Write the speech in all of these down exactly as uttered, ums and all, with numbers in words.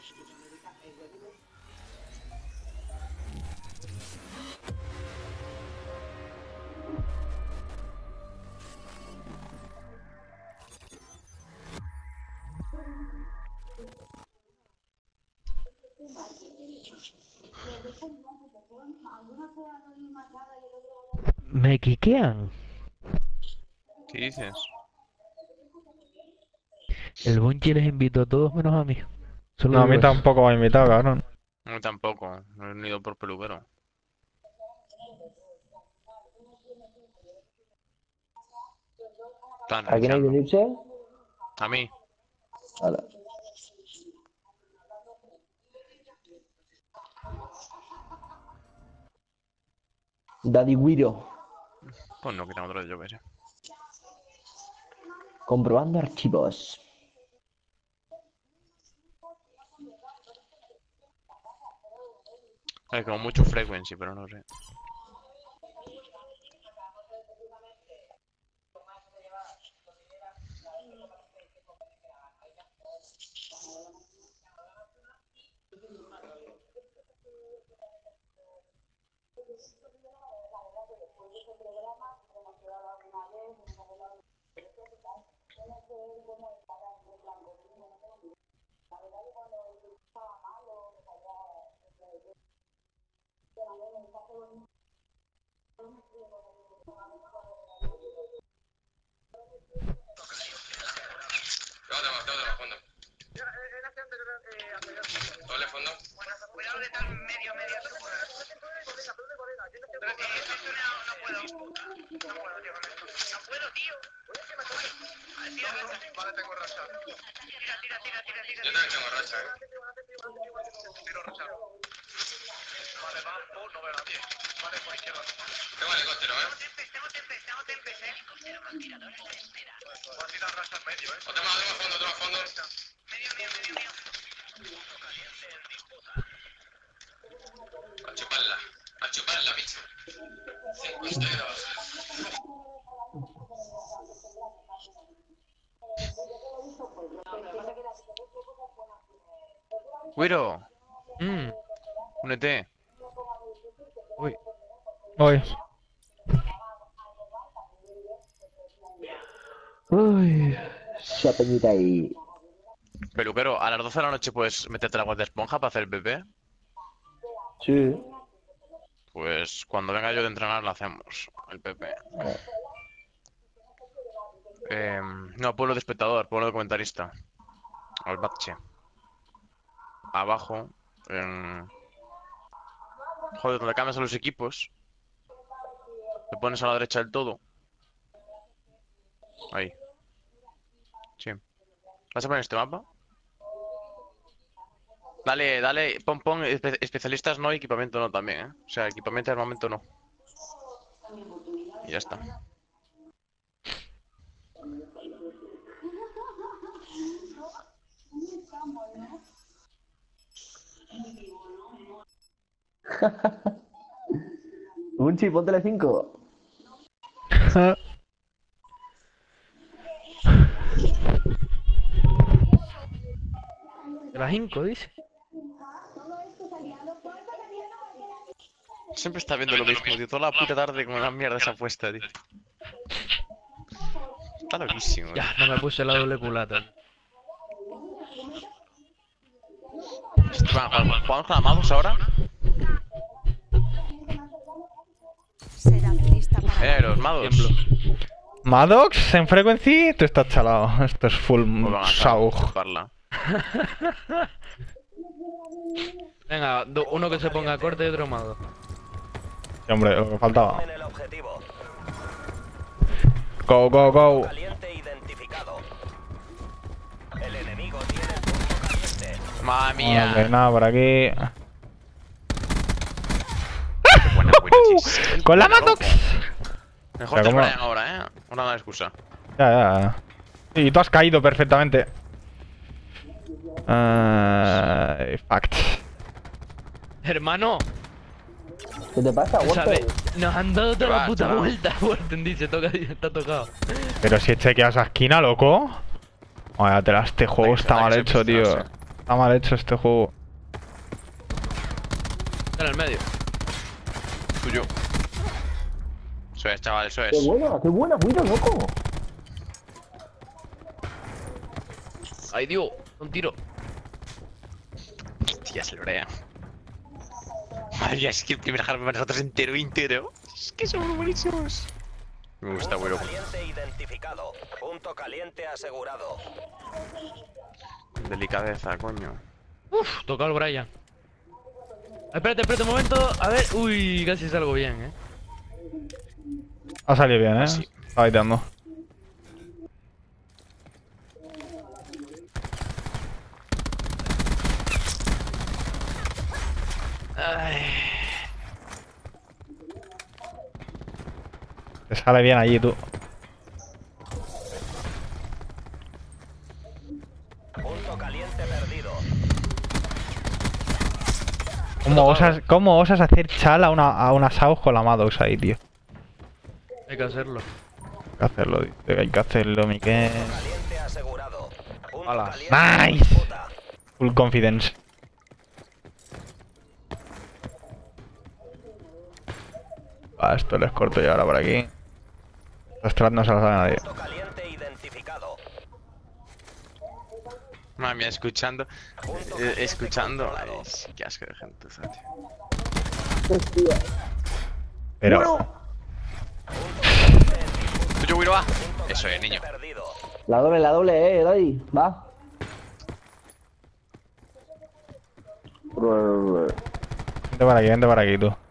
Me quiquean. ¿Qué dices? El Bungie les invitó a todos menos a mí. Solo No, a mí digo eso. tampoco me ha invitado, cabrón. No, tampoco. Me he unido por peluquero. Están ¿A quién hay que reiniciando. unirse? A mí. Hala. Daddy Guido. Pues no, quitamos otro de Joker. eh. Comprobando archivos. Hay como mucho frequency, pero no sé. Doble fondo. Cuidado de tal medio, medio. Pero que esto no, no puedo. No puedo, tío, con esto. No puedo, tío. Tira racha. Vale, tengo racha. Tira, tira, tira, tira, tira. Yo también tengo racha, eh. Tiro racha. Vale, va, oh, no veo a nadie. Vale, por izquierda. Tengo helicóptero, eh. Tengo tempes, tengo tempes, tengo tempes, eh. Helicóptero con tiradores de espera. Voy a tirar racha en medio, eh. Otro más, otro fondo, otro fondo. Medio, medio, medio, medio. A chuparla, a chuparla, bicho. cincuenta y dos. ¡Güiro! Mm. ¡Únete! Uy. Voy. Uy, esa peñita ahí. Peluquero, a las doce de la noche puedes meterte la agua de esponja para hacer el P P. Sí. Pues cuando venga yo de entrenar lo hacemos, el P P. Eh, no, pueblo de espectador, pueblo de comentarista. Al bache. Abajo. En... Joder, donde cambias a los equipos. Te pones a la derecha del todo. Ahí. Sí. ¿Vas a poner este mapa? Dale, dale, pon, pon espe- especialistas no, equipamiento no también, ¿eh? O sea, equipamiento de armamento no. Y ya está. Un chip, ponte cinco. De las cinco, dice. Siempre está viendo lo mismo, tío. Toda la puta tarde con la mierda esa apuesta, tío. Está loquísimo, Ya, no me puse la doble culata. ¿Jugamos con amados ahora? Será lista para Eh, los mados. Tiemblo. Maddox en frequency, esto está chalado. Esto es full Pues van a saug. chuparla. Venga, do- uno que se ponga corte y otro mago. Sí, hombre, lo que faltaba. Tomen el objetivo. Go, go, go. Caliente identificado. El enemigo tiene el punto caliente. Madre Ok, mía. nada, por aquí. Qué buena, buena, chis. ¡Con la Buena, Maddox! loco. Mejor O sea, te ¿cómo? Brian ahora, eh. Una mala excusa. Ya, ya. Y tú has caído perfectamente. Uh, fact. Hermano, ¿Qué te pasa, ¿sabes? Walter? Nos han dado toda va, la puta chaval. vuelta. Warten dice, toca, está tocado. Pero si he chequeado esa esquina, loco. Vaya, tela, este juego Hay que- está hay mal que hecho, tío. pisarse. Está mal hecho este juego. Está en el medio. Tuyo. Eso es, chaval, eso ¡Qué es. buena! ¡Qué buena, Guiro, loco! Ay, Dios, un tiro. Hostia, se lorea. Madre mía, es que el primer Harvey para nosotros entero, entero. Es que somos buenísimos. Me gusta, Punto güero. caliente identificado. Punto caliente asegurado. Delicadeza, coño. Uf, tocó al Brian. Ay, espérate, espérate un momento. A ver, uy, casi salgo bien, eh. Ha salido bien, ¿eh? Sí. Está baiteando. Ay. Te sale bien allí, tú. Punto caliente perdido. ¿Cómo osas, cómo osas hacer chal a una, a una Saus con la Maddox ahí, tío? Hay que hacerlo. Hay que hacerlo, tío. Hay que hacerlo, Miquel. Caliente asegurado. Punto Hala. caliente Nice. en disputa. Full confidence. Va, esto les corto yo ahora por aquí. Los trats no se los sabe nadie. Punto caliente identificado. Madre mía, escuchando. Punto eh, caliente escuchando. controlado. Ay, sí, qué asco de gente, tío. Hostia. Pero... Tuyo, güero, va. Punto Eso es, caliente niño. perdido. La doble, la doble, eh, Eloy. Va. Vente para aquí, vente para aquí, tú.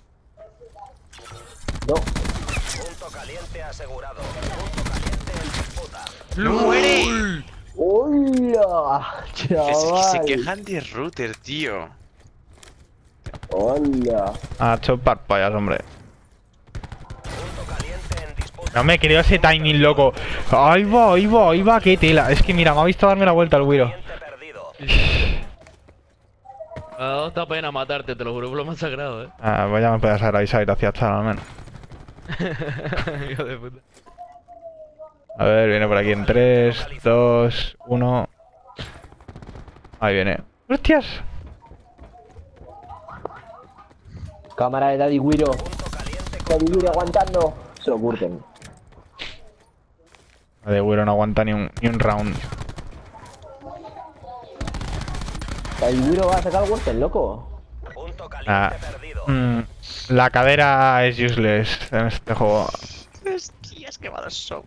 No. Punto caliente asegurado. Punto caliente en disputa. ¡Lo muere! ¡Hola! Que se, que Chaval. se quejan de router, tío. ¡Hola! A chopar payas, hombre. Punto caliente en disputa. No me creo ese timing, loco. Ahí va, ahí va, ahí va, qué tela. Es que mira, me ha visto darme la vuelta el Wiro. Caliente perdido. Me ha dado esta pena matarte, te lo juro por lo más sagrado, eh. Ah, pues ya me puedes haber avisado y te hacía chal al menos. Hijo de puta. A ver, viene por aquí en tres, dos, uno. Ahí viene. ¡Hostias! Cámara de Daddy Guiro. Punto caliente Daddy Guiro aguantando. Se lo curten. La de Wiro no aguanta ni un, ni un round. Daddy Guiro va a sacar el Wurten, loco. Punto Ah, caliente perdido. mm, la cadera es useless en este juego. Hostias, qué malos son.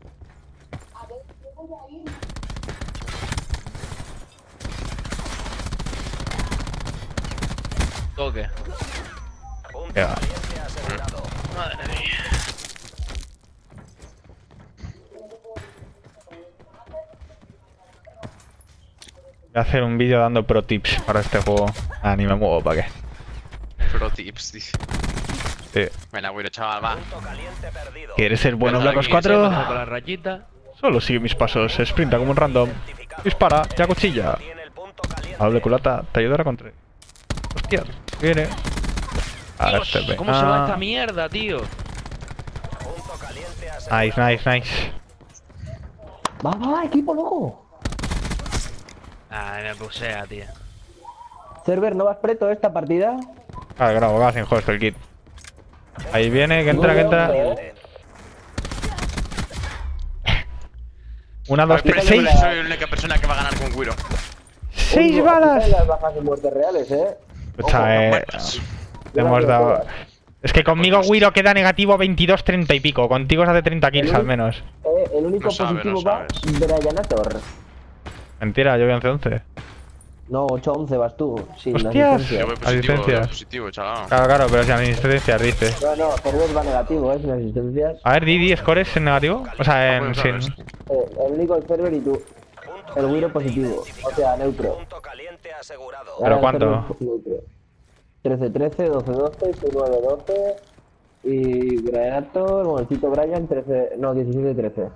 Toque. Punto Ya. caliente asegurado. Madre mía. Voy a hacer un vídeo dando pro tips para este juego. Ah, ni me muevo, ¿para qué? Pro tips, dice. Sí. Venga, güero, chaval, va. Punto caliente perdido. ¿Quieres ser bueno, Aquí, Black Ops se cuatro? pasa Con la rayita. Solo sigue mis pasos, sprinta como un random. Identificado. Dispara, ya cuchilla. Tiene el punto caliente. A doble culata, te ayudará contra. Hostias, viene. Ahora Dios, este ve. ¿cómo se va Ah, esta mierda, tío? Punto caliente asegurado. Nice, nice, nice. Va, va, va, equipo, loco. Ah, me pusea, tío. Server, ¿no vas preto esta partida? Ah, grabo, va sin host el kit. Ahí viene, que entra, que entra. Una, dos, Pero tres, soy seis. soy la única persona que va a ganar con güero. ¡Seis Oye, balas! aquí están las bajas y muertes reales, eh. Escucha, eh. Buenas. Le hemos dado. Es que conmigo Wiro queda negativo veintidós, treinta y pico. Contigo se hace treinta kills al menos. Eh, el único No sabe, positivo no va sabes. Bryanator. Mentira, yo voy once once. No, ocho once vas tú, sin Hostias. asistencia. Yo voy positivo, Asistencia. voy positivo, chaval. Claro, claro, pero si a mi asistencias dice. No, no, Server va negativo, eh, sin asistencias. A ver, Didi, ¿scores en negativo? O sea, en. Bueno, sin. sabes. Eh, el único el Server y tú. Punto El Wiro caliente positivo, o identificado. sea, neutro. Punto caliente asegurado. ¿Pero Ahora el cuánto? Server neutro. trece trece, doce doce, seis nueve doce. Y Bryanator, Momentito Brian, trece. No, diecisiete trece.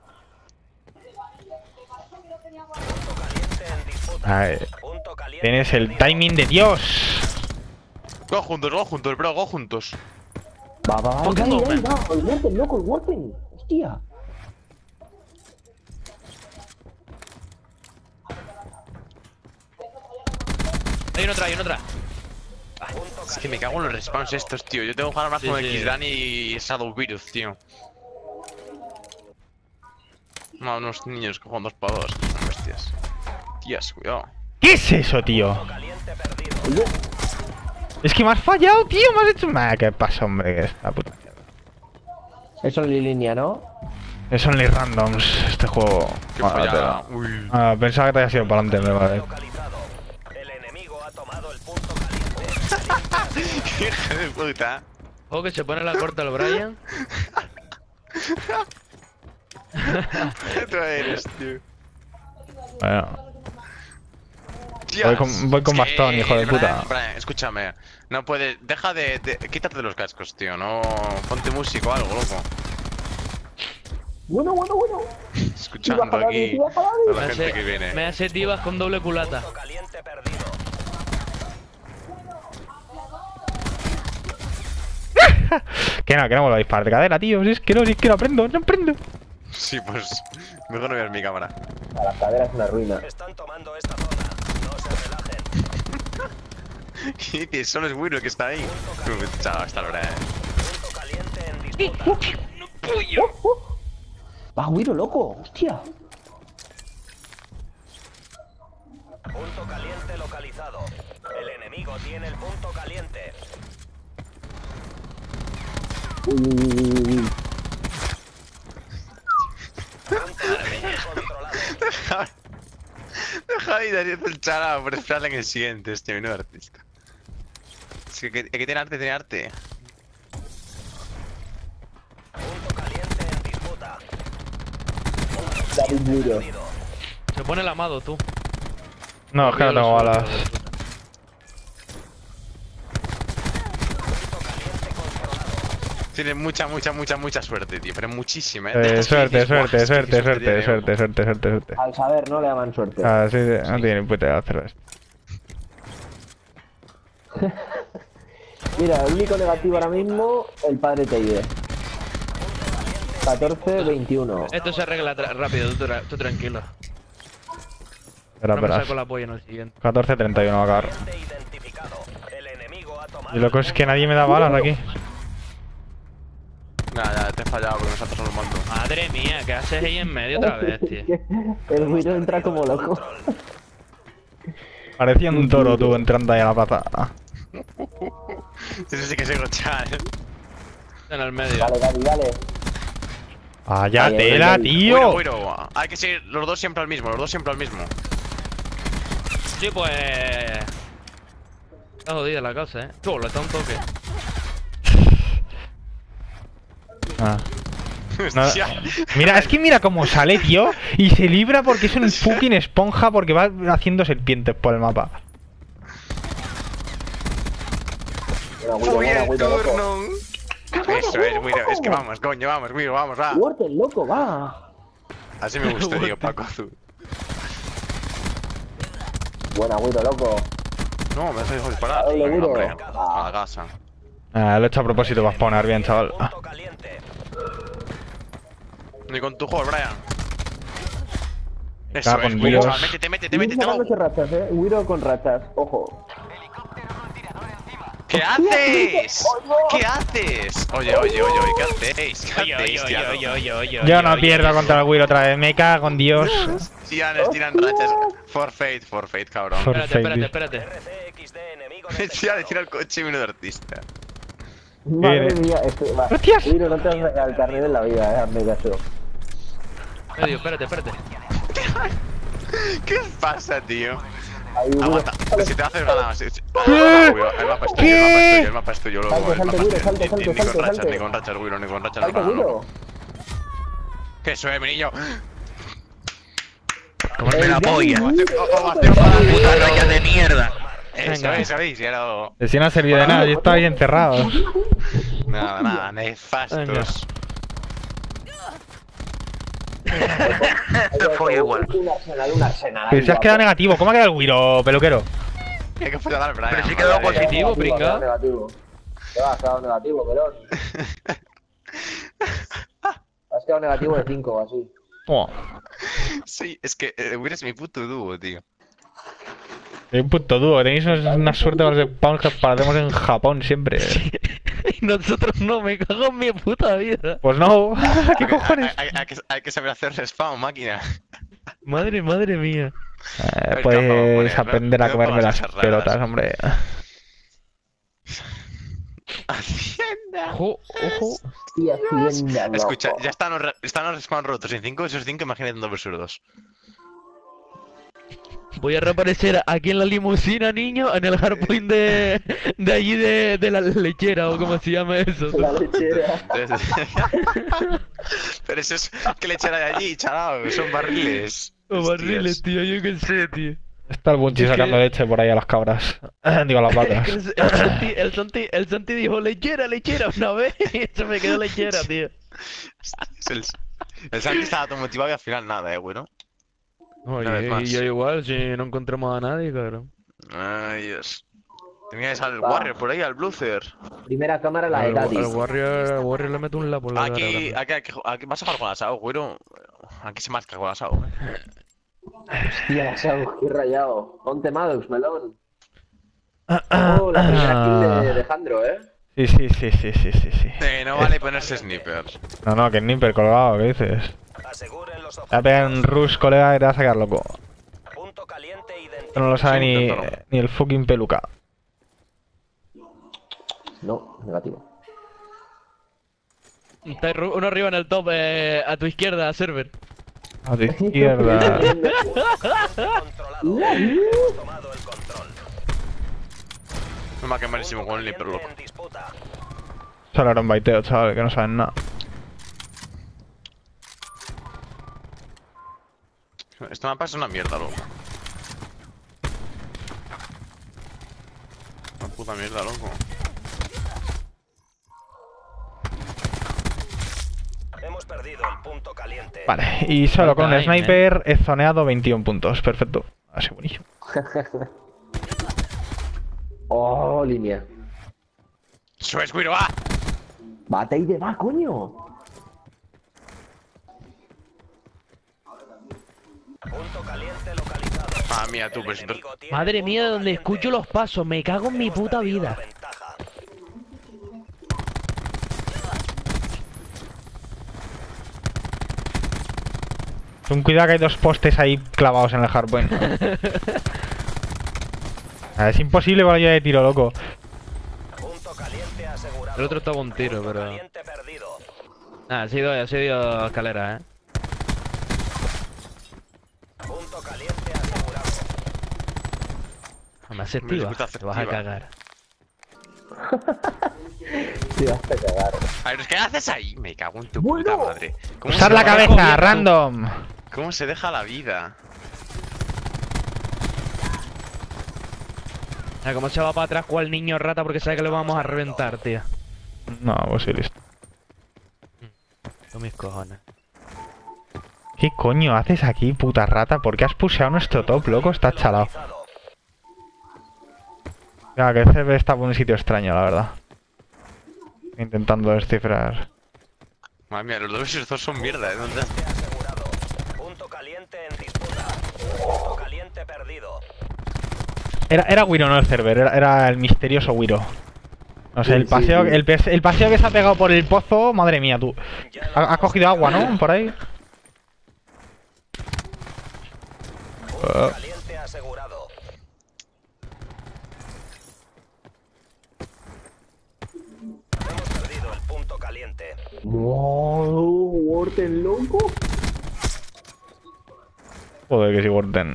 Punto caliente en disputa. Ay, Punto caliente tienes el perdido. timing de Dios. Go juntos, go juntos, bro, go juntos. Va, va, va, Pokémon, ahí, ahí, man. va, el Wurten, loco, el Wurten. Hostia. Hay una otra, hay una otra. Es que me cago en los respawns estos, tío. Yo tengo que jugar más Sí, con sí. X-Dan y Shadow Virus, tío. No, unos niños que juegan dos para dos, que son bestias. Tías, cuidado. ¿Qué es eso, tío? Caliente perdido. Es que me has fallado, tío. Me has hecho... Nah, ¿qué pasa, hombre? Que esta puta mierda. Eso es línea, ¿no? Es only randoms este juego. Qué Ah, follada. pero- Uy. Ah, pensaba que te había sido para adelante, me vale. Localizado. El enemigo ha tomado el punto caliente. Hija de puta. Ojo que se pone la corta el Brian. ¿Qué tú eres, tío? Bueno. Tías, Voy con- voy con es bastón, que, hijo de puta. Brian, Brian, escúchame. No puedes. Deja de, de. Quítate los cascos, tío. No. Ponte música o algo, loco. Bueno, bueno, bueno. Escuchando Iba a aquí iba a parar, a Me la gente hace, que viene. me hace divas con doble culata. Punto caliente perdido. Que no, que no vuelvo a disparar de cadera, tío. Si es que no, si es que no aprendo, no aprendo. Sí, pues. Mejor no veas mi cámara. A la cadera es una ruina. Están tomando esta zona. No se relajen. ¿Qué dices? Solo es bueno que está ahí. Chao, hasta ahora, eh. Punto caliente en disputa. ¡Va, Wiro, loco! ¡Hostia! Punto caliente localizado. El enemigo tiene el punto caliente. Uy, uy, uy, uy, uy. Punto caliente controlado. Deja de ir haciendo el chalao por esperarle en el siguiente, este menudo artista. Es que, que, que tiene arte, tiene arte. Punto caliente en disputa. David Wiro. Perdido. Se pone el amado, tú. No, es que no tengo balas. Punto caliente controlado. Tiene mucha, mucha, mucha, mucha suerte, tío. Pero muchísima, eh. Eh, Dejas que suerte, dices, "Buah, suerte, es que suerte, qué suerte, tiene". suerte, suerte, suerte, suerte. Al saber, no le llaman suerte. Ah, sí, sí, no tiene ni puta idea de hacerlo esto. Mira, el único negativo ahora mismo, el padre Teide. catorce veintiuno. Esto se arregla tra- rápido, tú, tra- tú tranquilo. Espera, No me espera. saco la polla en el siguiente. catorce treinta y uno va a acabar. Caliente identificado. El enemigo ha tomado Y loco es que nadie me da balas aquí. Nah, ya, te he fallado porque me saltas solo el mando. Madre mía, ¿qué haces ahí en medio otra vez, tío? El Wiro entra como loco. Parecía un toro tú entrando ahí a la plaza. Ese sí que se gocha, eh. En el medio. Dale, dale, dale. Vaya Ay, ay, tela, ay. tío. Bueno, bueno, hay que seguir los dos siempre al mismo, los dos siempre al mismo. Sí, pues... Está jodida la cosa, eh. Tú, le está un toque. Ah. No. Hostia. Mira, es que mira cómo sale, tío. Y se libra porque es un fucking esponja porque va haciendo serpientes por el mapa. Buena, Wiro, Muy buena, el Wiro, loco. turno. Eso es, Wiro. Es que vamos, coño, vamos, Wiro, vamos, va. Wurtel, loco, va. Así me gusta, tío, Paco Azul. Buena, Wiro, loco. No, me has dejado disparar. Dale, Venga, Wiro. hombre, a la casa. Ah, lo he hecho a propósito para spawnar bien, chaval. Ah. punto caliente. Ni con tu juego, Brian. Eso Cago es, en Wiro, Dios. chaval, métete, métete, Estoy métete, sacándose no. rachas, eh. Wiro con rachas, ojo. ¿Qué haces? ¿Qué haces? Oye, oye, oye, oye, ¿qué hacéis? ¿Qué Oye, hacéis, oye, tío? oye, oye, oye, oye, Yo no oye, pierdo oye. contra el Will otra vez. Me cago en Dios. Tiran, tiran rachas. Forfeit, forfeit, cabrón. For- Espérate, espérate, espérate. R C X D enemigo Tira, detectado. tira el coche y menudo artista. Madre Viene. mía, este, va. ¡Hostias! Wiro, no te vas a sacar el carnet en la vida, eh, hazme caso. Medio, espérate, espérate. ¿Qué pasa, tío? Ahí, Wiro. Aguanta, si te haces ganas. si- si- ¿Qué? El mapa es tuyo, el mapa es tuyo, el mapa es tuyo, loco. Salte, El mapa salte, es Wiro, tuyo. salte, Ni- salte, Ni con salte, rachas, salte. ni con rachas, Wiro, ni con rachas. Salte, hermano, Wiro. loco. ¿Qué eso, eh, mi niño? Comerme Eh, la ya, polla. Wiro, Ovación para la puta raya de mierda. Eso, Venga. eso, ¿veis? Ya lo... Si no ha servido de nada, yo estaba ahí encerrado. Nada, nada, nefastos. Te fue igual. Un arsenal, un arsenal. Pero ahí, si has quedado guapo. negativo, ¿cómo ha quedado el Wiro, peluquero? ¿Qué fue a dar, Brian? Pero sí quedó Madre. positivo, Negativo, pringao. negativo. Te has quedado negativo, pelón. Has quedado negativo de cinco o así. Oh. Sí, es que eh, Will es mi puto dúo, tío. Soy un puto dúo, tenéis una suerte para los spawns que parecemos en Japón siempre. Y nosotros no, me cago en mi puta vida. Pues no, ¿qué cojones? Hay, hay- hay que, hay que saber hacer respawn, máquina. Madre, madre mía. Eh, El puedes campo, poner, aprender a no- no comerme pongas las esas pelotas, reglas. hombre. Hacienda. Ojo, ojo. Y Hacienda, loco. Escucha, ya están los, re- están los respawn rotos. En cinco versus cinco, imagínate en dos versus dos. Voy a reaparecer aquí en la limusina, niño, en el hardpoint de, de allí de, de la lechera, o como se llama eso. La lechera. Pero eso es que le echan allí, chalao, son barriles. O barriles, Hostias. tío, yo qué sé, tío. Está el Bunchi Es que- sacando leche por ahí a las cabras. Digo, a las vacas. El, el, Santi, el, Santi, el Santi dijo lechera, lechera una vez y se me quedó lechera, tío. El, el Santi estaba todo motivado y al final nada, eh, bueno. Una vez Oye, más. y yo igual, si no encontramos a nadie, cabrón. Ay, Dios. Teníais al Warrior por ahí, al Bluzer. Primera cámara la de Al, al Daddy. Warrior, al Warrior le meto un lapo en la cara, Aquí, cabrón. aquí, aquí, aquí vas a jugar con asado, güero. Aquí se marca con asado. Hostia, la Sao, qué rayado. Ponte Maddox, melón. Oh, la primera kill de Alejandro, eh. Sí, sí, sí, sí, sí, sí, sí. Eh, no vale ponerse snipers. No, no, que es Nipper colgado, ¿qué dices? Aseguren los Te va a pegar un objetivos. rush, colega, que te va a sacar loco. Punto caliente Esto identificado. no lo sabe Sí, ni, inténtalo. ni el fucking peluca. No, negativo. Está ru- uno arriba en el top, eh, a tu izquierda, server. A tu izquierda. Controlado. Hemos tomado el control. No me ha quedado malísimo Punto con el Nipper, caliente loco. en disputa. Solo era un baiteo, chaval, que no saben nada. Este mapa es una mierda, loco. Una puta mierda, loco. Hemos perdido el punto caliente. Vale, y solo con un Falta aim, sniper he zoneado veintiún puntos. Perfecto. Así buenísimo. Oh, línea. ¡Eso es, güero! ¡Ah! Bate y de va, coño. Punto caliente localizado. Ah, mía, tú, El pues. enemigo tiene Madre el mía, de punto donde caliente. escucho los pasos, me cago en mi Hemos puta perdido vida. la ventaja. Ten cuidado que hay dos postes ahí clavados en el hardpoint. Ah, es imposible con la ayuda de tiro, loco. Punto caliente asegurado. El otro estaba un tiro, Punto pero... caliente perdido. Ah, se ha ido, se ha ido escalera, eh. Punto caliente asegurado. Me hace activa, gusta te vas a activa. cagar. Te vas a cagar. A ver, ¿qué haces ahí? Me cago en tu Bueno. puta madre. ¿Cómo Usar se la deja- cabeza, random. ¿Cómo se deja la vida? Ah, ¿cómo se va para atrás cual niño rata porque sabe que lo vamos a reventar, tío? No, pues sí, listo. Son mis cojones. ¿Qué coño haces aquí, puta rata? ¿Por qué has puseado nuestro top, loco? Está chalado. Localizado. Mira, que C B está por un sitio extraño, la verdad. Intentando descifrar. Madre mía, los dos versus dos son mierda, ¿eh? ¿Dónde? Caliente asegurado. Punto caliente en disputa. Punto caliente perdido. Era, era Wiro, no el server, era, era el misterioso Wiro. No sé, Sí, el sí, paseo, sí. El, pe- el paseo que se ha pegado por el pozo, madre mía, tú. Ya lo Ha, ha hemos cogido agua, ¿no? capturado. Por ahí. Punto Ah. caliente asegurado. Hemos perdido el punto caliente. Wow, Worten loco. Joder, que si Worten.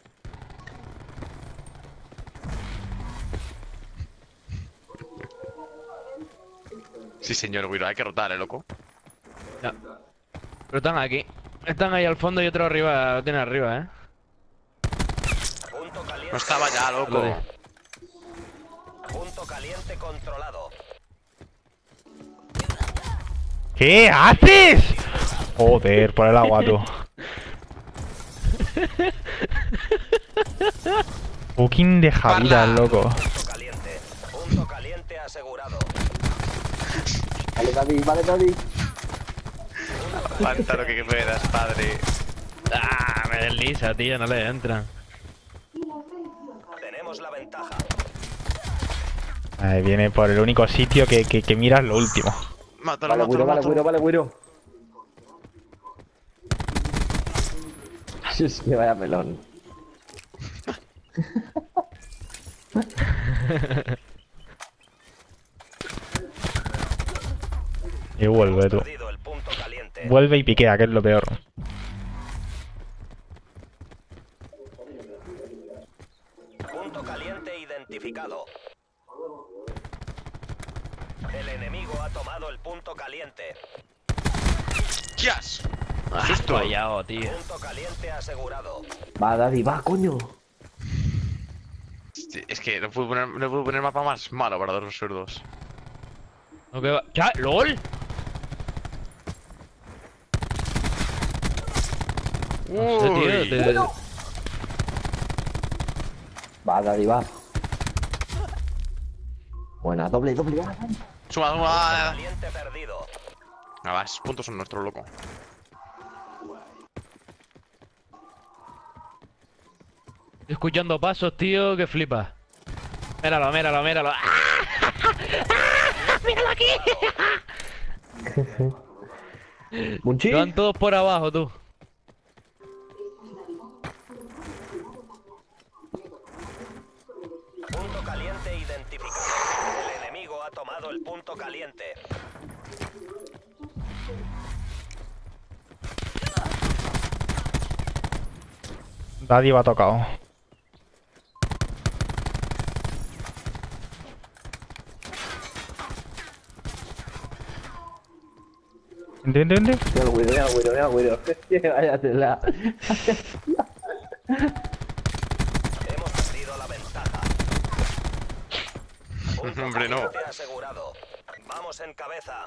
Sí, señor Wiro, hay que rotar, ¿eh, loco? Ya. Pero están aquí. Están ahí al fondo y otro arriba, lo tiene arriba, eh. Punto caliente. No estaba ya, Lo loco. de- Punto caliente controlado. ¿Qué haces? Joder, por el agua, tú. Fucking de Javier, loco. Punto caliente. Punto caliente asegurado. Vale, Daddy, vale, Daddy. Aguanta lo que puedas, padre. Ah, me desliza, tío, no le entra. Tenemos la ventaja. Ahí viene por el único sitio que, que, que miras lo último. Mátalo, Vale, mátalo, Wiro, vale, mátalo. Wiro, vale, Wiro. Es que vaya pelón. Y vuelve tú. Perdido el punto caliente. Vuelve y piquea, que es lo peor. Punto caliente identificado. El enemigo ha tomado el punto caliente. ¡Hostias! Ah, Susto. fallado, tío. Punto caliente asegurado. Va, Daddy, va, coño. Hostia, es que no puedo poner, no puedo poner mapa más malo para dos zurdos. No que va. ¡Ya! ¡Lol! No sé, tío, Uy. te- Va, Daddy, va. Buena, doble, doble, va. Suma, suma. Caliente perdido. Ah, va, esos puntos son nuestros, loco. Estoy escuchando pasos, tío, que flipa. Míralo, míralo, míralo. ¡Ah! ¡Ah! ¡Míralo aquí! Munchi. Van todos por abajo, tú. Punto caliente identificado. El enemigo ha tomado el punto caliente. Daddy va tocado. Vente, vente, vente. Mira el Wiro, mira el Wiro, mira el Wiro. Vaya tela. Hemos perdido la ventaja. Punto Hombre, no. caliente asegurado. Vamos en cabeza.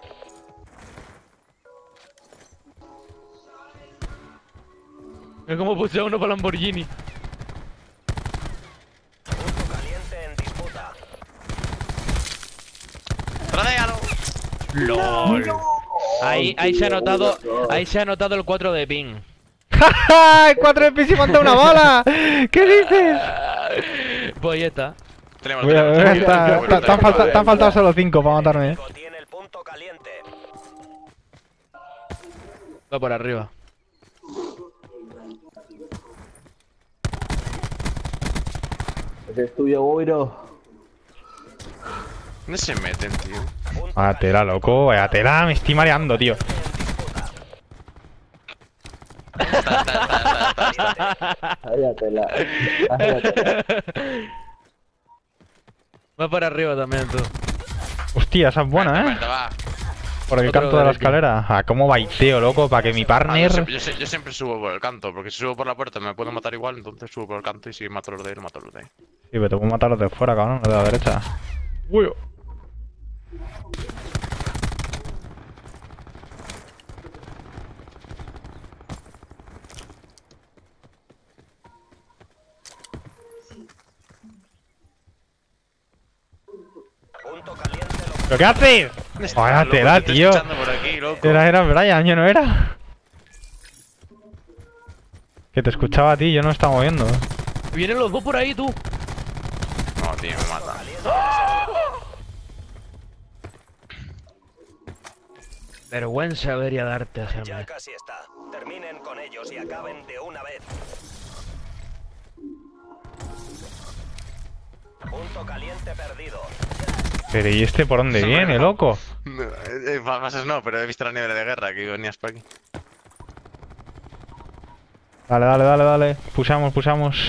Es como puse a uno para Lamborghini. Punto caliente en disputa. ¡Tradéalo! ¡Lol! Ahí, ahí se ha notado, ahí se ha notado el cuatro de ping. ¡Ja! cuatro de pis y monta una bala! ¿Qué dices? Pues ya está. Tenemos, Voy a tenemos, ver, tenemos, está- tenemos, ta- te han tenemos. falta- te han faltado solo cinco para matarme, eh. Tiene el punto caliente. Va por arriba. Ese es tuyo, Wiro. ¿Dónde se meten, tío? Punto Vaya tela, loco, vaya tela, me estoy mareando, tío. Vaya tela. Vaya tela. Va por arriba también, tú. Hostia, esa es buena, Vente, eh. vente, va. Por el Otro canto de la derecho. escalera. Ah, cómo baiteo, loco, para que mi Ah, yo, partner... siempre, yo, se- yo siempre subo por el canto, porque si subo por la puerta me puedo matar igual, entonces subo por el canto y si mato a los de ahí, mato a los de ahí. Sí, pero te puedo matar los de fuera, cabrón, los de la derecha. Uy. Punto caliente lo ¿Pero qué haces? Vaya Loco, tela, te estoy tío. escuchando por aquí, loco. Era, era Brian, yo no era. Que te escuchaba a ti, yo no estaba moviendo. Vienen los dos por ahí, tú. No, tío, me mata. Vergüenza debería darte, ya Germán. casi está. Terminen con ellos y acaben de una vez. Punto caliente perdido. Pero ¿y este por dónde viene, loco? No, eh, Pasas no, pero he visto la nieve de guerra que venías por aquí. Dale, dale, dale, dale. Pusamos, pusamos.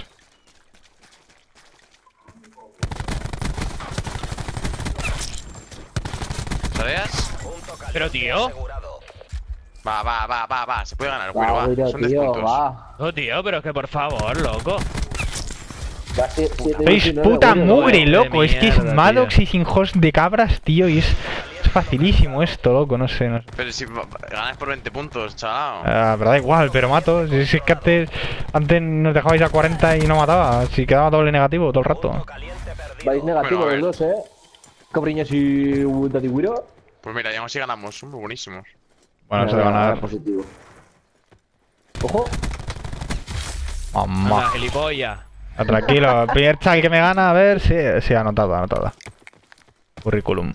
¿Sabías? Punto caliente Pero, tío. asegurado. Va, va, va, va, va. Se puede ganar, Va, Wiro, va. Wiro, Son diez tío, puntos. va. No, tío, pero es que por favor, loco. Va siete, siete, Sois diecinueve, puta Wiro. mugre, de loco. Es que es mierda, Maddox tío. y sin host de cabras, tío. Y es, es facilísimo esto, loco. No sé, no sé. Pero si va- va- ganas por veinte puntos, chaval. Ah, pero da igual, pero mato. Si, si es que antes, antes nos dejabais a cuarenta y no mataba. Si quedaba doble negativo todo el Punto rato. caliente perdido. Vais negativo Bueno, a los dos, eh. Cabriñas y Daddy Wiro. Pues mira, ya si ganamos, son muy buenísimos. Bueno, se van a dar. Positivo. Ojo. Anda, Mamá. gilipollas. Ah, tranquilo, el primer chal que me gana, a ver, sí, sí, anotado, anotado. Currículum.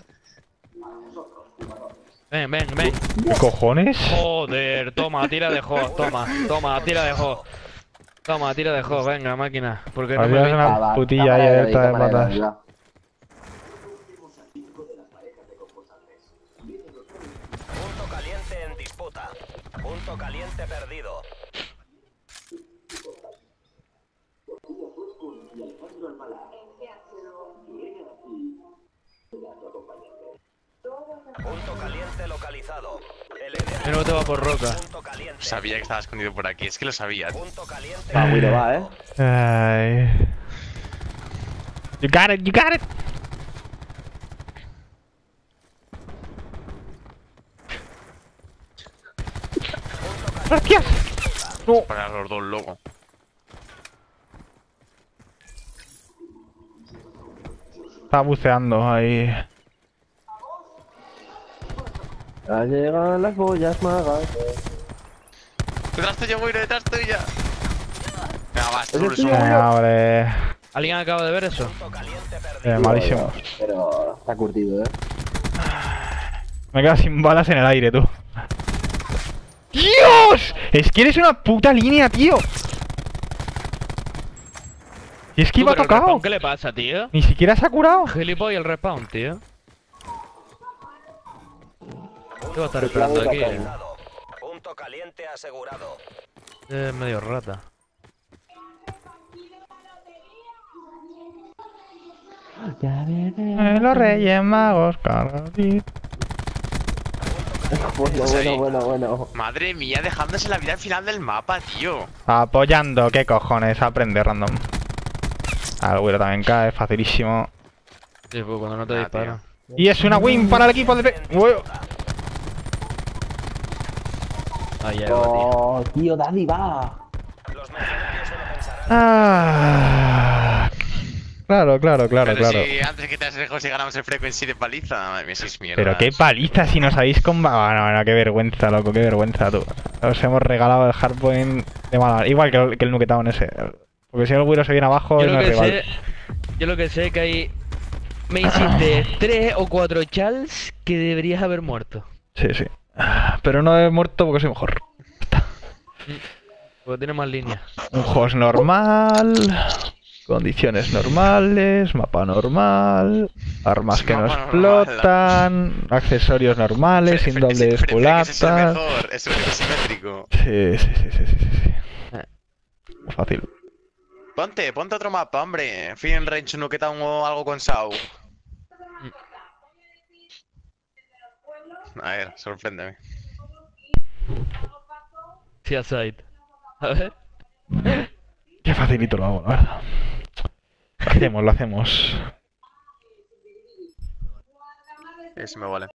Ven, ven, ven. ¿Qué cojones? Joder, toma, tira de jo, toma, toma, tira de jo. Toma, tira de jo, venga, máquina. Porque no me Había vi- una Ah, va, putilla cámara ahí de abierta de cámara de patas. va. Punto caliente en disputa. Punto caliente perdido. Punto caliente localizado. El Pero no te va por roca. punto caliente. Sabía que estaba escondido por aquí, es que lo sabía. Punto caliente. Va, Wiro, va, eh. Ay. You got it, you got it. ¡Hostias! No. Para los dos locos. Está buceando ahí. Ya llegan las boyas magas. Detrás tuyo, Wiro, detrás tuya. Venga, va, esto Ese es tío- un Venga, hombre. ¿Alguien acaba de ver eso? Punto caliente perdido. Eh, malísimo. Pero está curtido, eh. Me he quedado sin balas en el aire, tú. ¡Dios! Es que eres una puta línea, tío. Y es que Tú, iba pero el tocado. respawn, ¿qué le pasa, tío? Ni siquiera se ha curado. Gilipollas el respawn, tío. ¿Qué va a estar El esperando clavo aquí? está eh? Punto caliente asegurado. Es medio rata. Eh, los Reyes Magos, cargadito. Bueno, Sí. bueno, bueno, bueno. Madre mía, dejándose la vida al final del mapa, tío. Apoyando, qué cojones, aprende random. Ah, el güero también cae, facilísimo. Sí, pues cuando no te Ah, disparan. Y es una win para el equipo de... Güey. Ahí ya va, tío. Oh, tío, Daddy, va. Los mercenarios solo pensarán. Ah, claro, claro, claro, Pero claro. si antes que te has dejado si ganamos el frequency de paliza, madre mía, sois mierdas. Pero qué paliza si nos habéis combatido. Bueno, bueno, qué vergüenza, loco, qué vergüenza, tú. Os hemos regalado el hardpoint de mala. Igual que el, que el Nuketown ese. Porque si el güiro se viene abajo, Yo no lo es que rival. sé, yo lo que sé que hay, me hiciste tres o cuatro chals que deberías haber muerto. Sí, sí. Pero no he muerto porque soy mejor. Porque tiene más líneas. Un host normal. Condiciones normales. Mapa normal. Armas que no Mapa normal. explotan. Accesorios normales. Sin doble Ese- ese- ese es el culatas. mejor, es el simétrico. Sí, sí, sí, sí, sí, sí, sí. Eh. Fácil. Ponte, ponte otro mapa, hombre. Fin Range, uno que tal o algo con Sau. A ver, sorpréndeme. Sí, aside. A ver. Qué facilito lo hago, la verdad. Lo hacemos, lo hacemos. Eso me vale.